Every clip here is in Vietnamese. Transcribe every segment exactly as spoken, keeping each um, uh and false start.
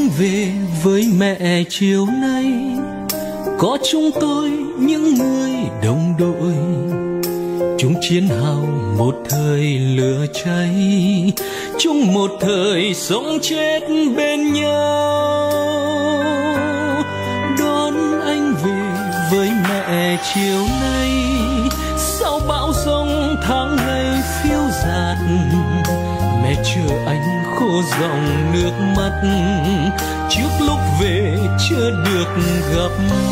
anh về với mẹ chiều nay, có chúng tôi những người đồng đội, chung chiến hào một thời lửa cháy, chung một thời sống chết bên nhau. Đón anh về với mẹ chiều nay, sau bão giông tháng ngày phiêu dạt, mẹ chờ anh khô dòng nước mắt, trước lúc về chưa được gặp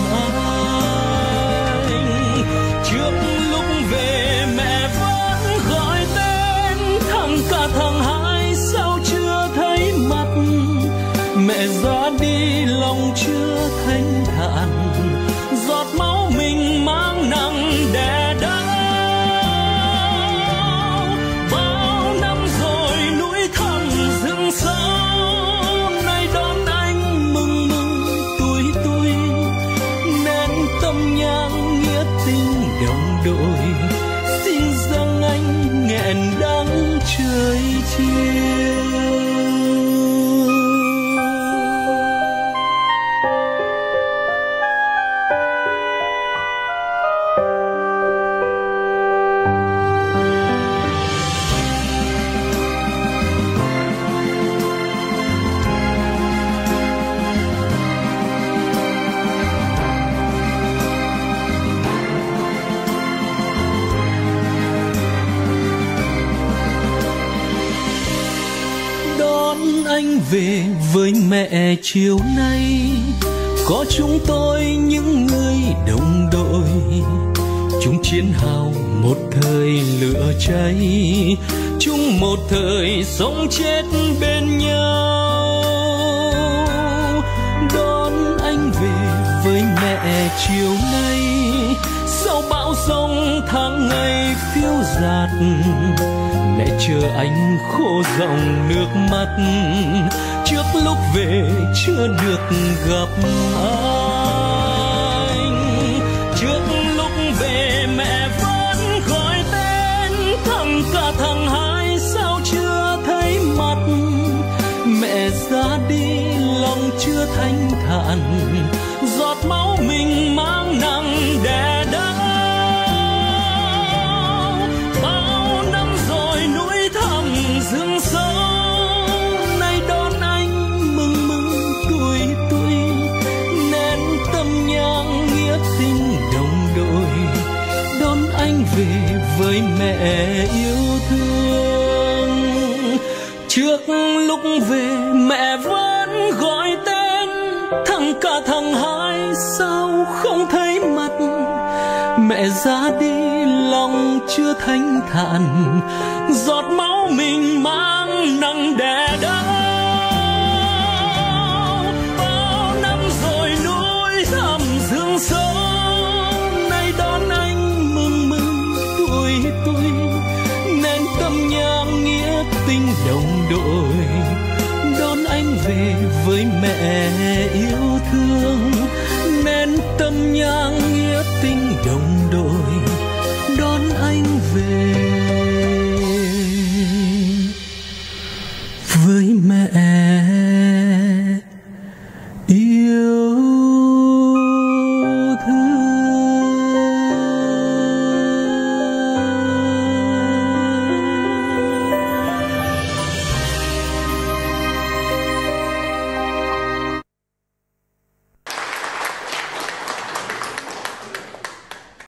anh. Trước lúc về mẹ vẫn gọi tên thằng cả thằng hai, sao chưa thấy mặt. Mẹ ra đi lòng chưa thanh thản, giọt máu mình mang nặng đè đắng. Bao năm rồi núi thẳm rừng sâu, nay đón anh mừng mừng tuổi tuổi, nén tâm nhang nghĩa tình đồng đội, xin dâng anh nghẹn đắng trời chiều. Anh về với mẹ chiều nay, có chúng tôi những người đồng đội, chung chiến hào một thời lửa cháy, chung một thời sống chết bên nhau. Đón anh về với mẹ chiều nay, sau bão giông tháng ngày phiêu dạt, mẹ chờ anh khô dòng nước mắt, trước lúc về chưa được gặp anh. Trước lúc về mẹ vẫn gọi tên thằng cả thằng hai, sao chưa thấy mặt. Mẹ ra đi lòng chưa thanh thản, giọt máu mình mang nặng đè đắng. Rừng sâu nay đón anh mừng mừng tuổi tuổi, nén tâm nhang nghĩa tình đồng đội, đón anh về với mẹ yêu thương. Trước lúc về mẹ vẫn gọi tên thằng cả thằng hai, sao không thấy mặt. Mẹ ra đi lòng chưa thanh thản, giọt máu mình mang nặng đè đắng. Bao năm rồi núi thẳm rừng sâu, nay đón anh mừng mừng tuổi tuổi, nén tâm nhang nghĩa tình đồng đội, đón anh về với mẹ yêu thương. Nén tâm nhang nghĩa tình đồng đội, đón anh về